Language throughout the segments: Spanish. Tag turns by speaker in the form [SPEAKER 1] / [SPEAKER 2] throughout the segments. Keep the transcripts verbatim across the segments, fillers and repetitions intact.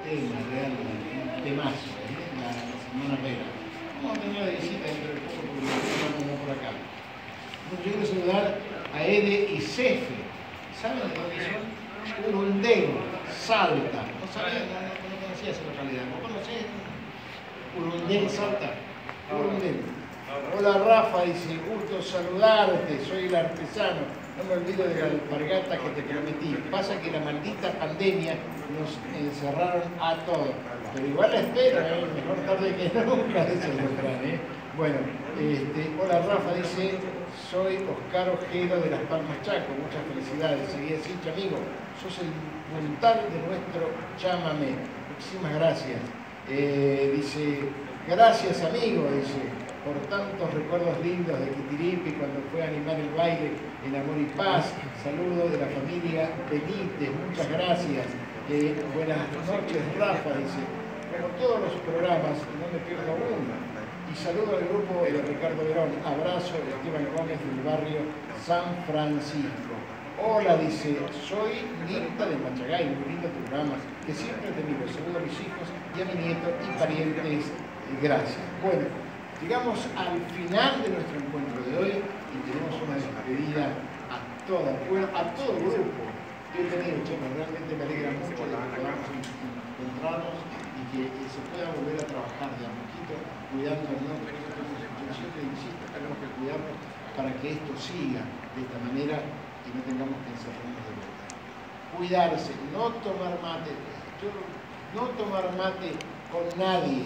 [SPEAKER 1] tema realmente, un temazo, ¿eh? La, la Semana Negra. Vamos a tener la visita dentro de poco porque estamos por acá. Yo quiero saludar a Ede y Cefe. ¿Saben de dónde son? Urundego, Salta. No sabía, no, no, no conocía esa localidad. ¿No conocés? Urundego, Salta. Urundego. Hola Rafa, dice, gusto saludarte, soy el artesano. No me olvido de la alpargata que te prometí. Pasa que la maldita pandemia nos encerraron a todos. Pero igual la espero, ¿eh? Mejor tarde que nunca, dice el refrán, ¿eh? Bueno, este, hola Rafa, dice, soy Oscar Ojero de Las Palmas Chaco, muchas felicidades. Seguí así, amigo, sos el puntal de nuestro chamamé. Muchísimas gracias. Eh, dice, gracias amigo, dice, por tantos recuerdos lindos de Quitiripi cuando fue a animar el baile en Amor y Paz. Saludos de la familia Benítez, muchas gracias. Eh, buenas noches Rafa, dice, como todos los programas, no me pierdo uno. Y saludo al grupo de Ricardo Verón. Abrazo de Esteban Gómez del barrio San Francisco. Hola, dice, soy Mirta de Machagay, muy lindo programa, que siempre he tenido. Saludo a mis hijos y a mi nieto y parientes. Gracias. Bueno, llegamos al final de nuestro encuentro de hoy y tenemos una despedida a toda, bueno, a todo el grupo. Yo he tenido, chicos, realmente me alegra mucho de que podamos encontrarnos y que se pueda volver a trabajar de a poquito, cuidándonos. Yo siempre insisto, tenemos que cuidarnos para que esto siga de esta manera y no tengamos que encerrarnos de vuelta. Cuidarse, no tomar mate, yo, no tomar mate con nadie,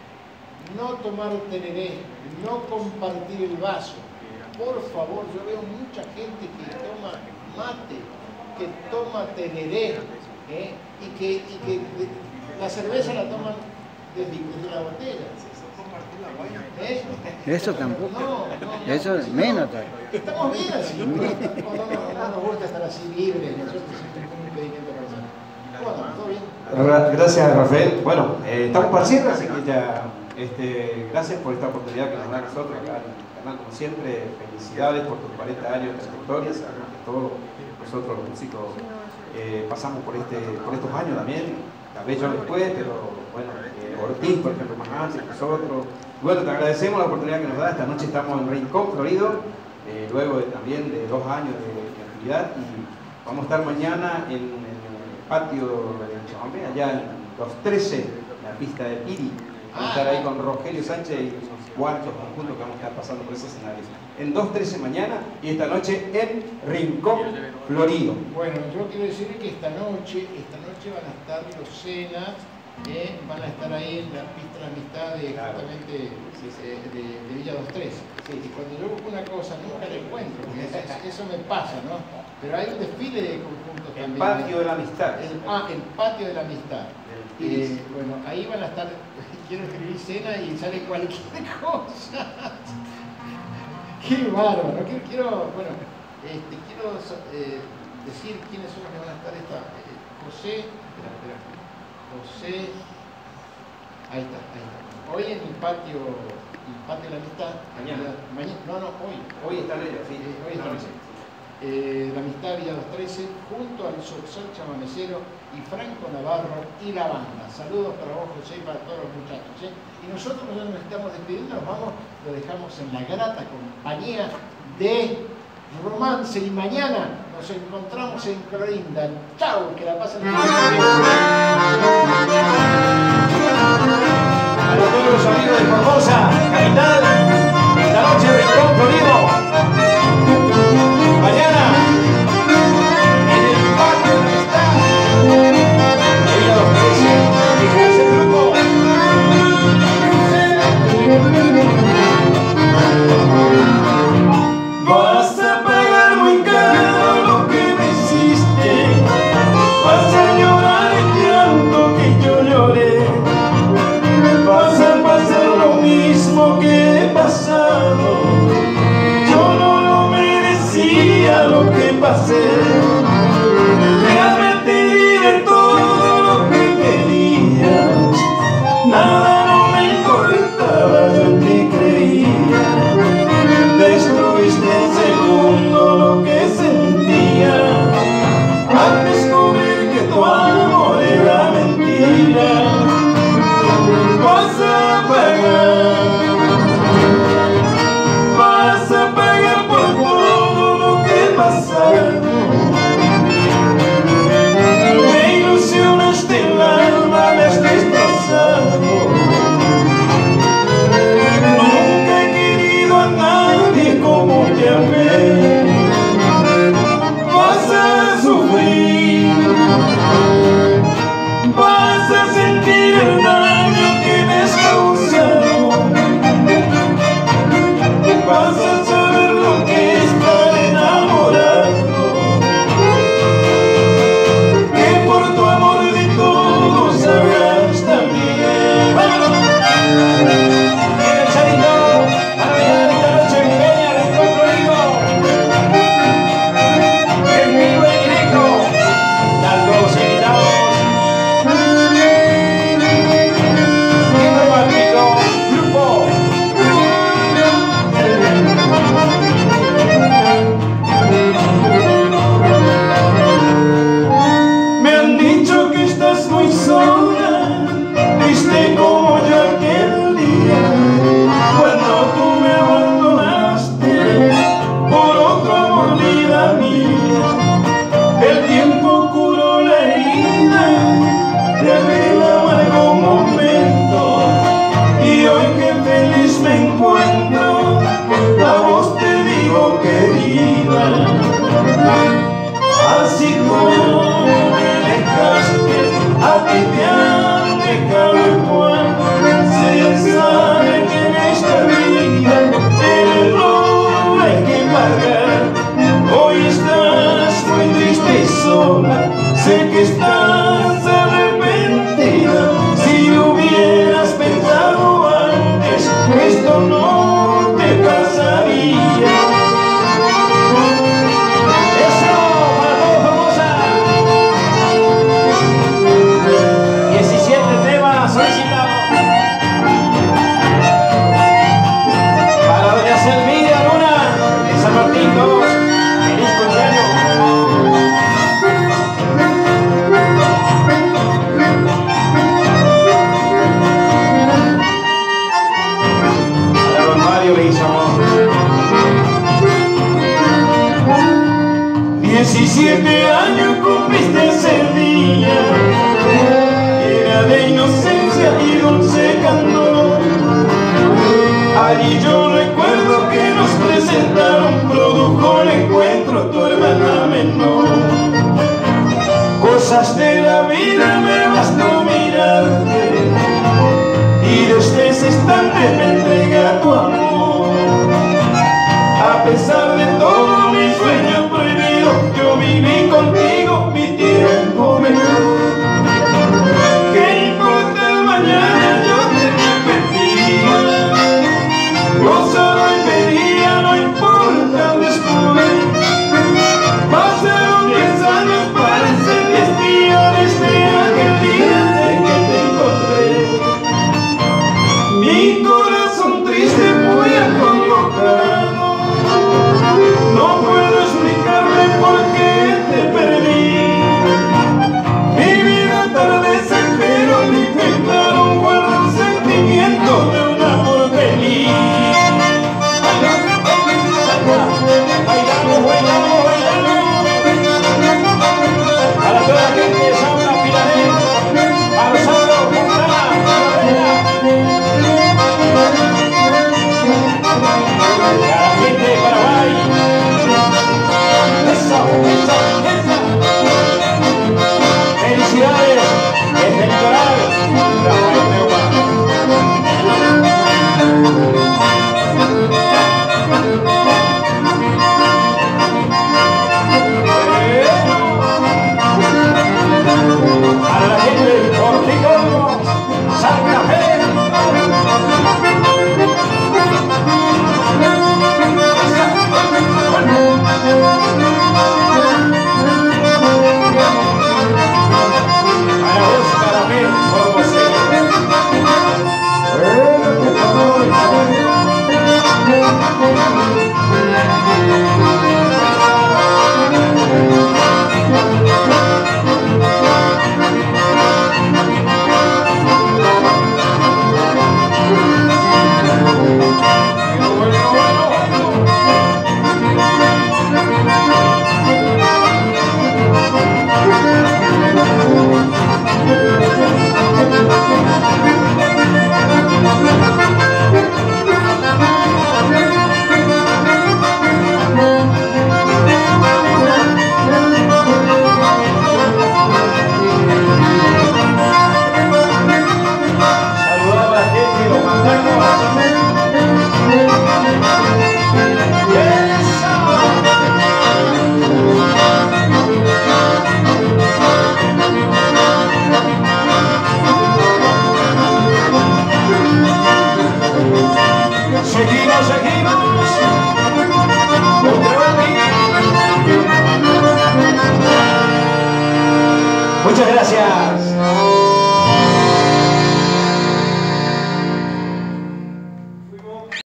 [SPEAKER 1] no tomar tereré, no compartir el vaso. Por favor, yo veo mucha gente que toma mate, que toma tereré, ¿eh? y, que, y que de, la cerveza la toman desde, desde la botella. ¿Eh?
[SPEAKER 2] Eso tampoco.
[SPEAKER 1] No, no, no,
[SPEAKER 2] eso es menos todavía.
[SPEAKER 1] Estamos bien así. No, no, no, no nos gusta estar así libres. Nosotros siempre con un impedimento personal. Bueno, todo bien.
[SPEAKER 3] Gracias, Rafael. Bueno, eh, estamos para cierre, así que ya, este, gracias por esta oportunidad que nos da a nosotros acá en el canal, como siempre. Felicidades por tus cuarenta años de trayectoria. Sabemos que todos nosotros los músicos eh, pasamos por, este, por estos años también. Tal vez yo después, pero bueno, eh, Ortiz, por ejemplo, más antes, nosotros. Bueno, te agradecemos la oportunidad que nos da. Esta noche estamos en Rincón, Florido, eh, luego de, también de dos años de, de actividad, y vamos a estar mañana en, en el patio del Chamamé, allá en los trece, en la pista de Piri. Vamos a estar ahí con Rogelio Sánchez y unos cuantos conjuntos que vamos a estar pasando por ese escenario. En dos trece mañana y esta noche en Rincón, Florido.
[SPEAKER 1] Bueno, yo quiero decir que esta noche, esta noche van a estar los cenas. Eh, van a estar ahí en la pista de la amistad de,
[SPEAKER 3] claro.
[SPEAKER 1] justamente eh, de, de Villa dos tres. Sí, y cuando yo busco una cosa nunca la encuentro, porque eso, eso me pasa, ¿no? Pero hay un desfile de conjuntos
[SPEAKER 3] el
[SPEAKER 1] también.
[SPEAKER 3] El patio de la amistad.
[SPEAKER 1] El, ah, el patio de la amistad. Eh, bueno, ahí van a estar, quiero escribir cena y sale cualquier cosa. Qué bárbaro, ¿no? Quiero, quiero, bueno, este, quiero eh, decir quiénes son los que van a estar esta. Eh, José, espera, espera. José, ahí está, ahí está. Hoy en el patio, el patio de la amistad,
[SPEAKER 3] mañana,
[SPEAKER 1] mañana no, no, hoy.
[SPEAKER 3] Hoy están ellos, sí.
[SPEAKER 1] Eh, hoy están ellos. Eh, la amistad Villa dos trece, junto al Soxal Chamamecero y Franco Navarro y la banda. Saludos para vos, José, y para todos los muchachos. ¿eh? Y nosotros ya nos estamos despidiendo, nos vamos, lo dejamos en la grata compañía de Romance, y mañana nos encontramos en Clorinda. ¡Chao! Que la pasen bien.
[SPEAKER 3] A todos los amigos de Formosa, capital, esta noche Rincón, Florido. Mañana, en el patio de la amistad, de Villa dos trece, fíjense el grupo. Vas a pagar muy caro lo que me hiciste, vas a llorar el llanto que yo lloré, vas a pasar lo mismo que he pasado. Yo no lo merecía lo que pasé. Déjame te diré todo lo que querías, nada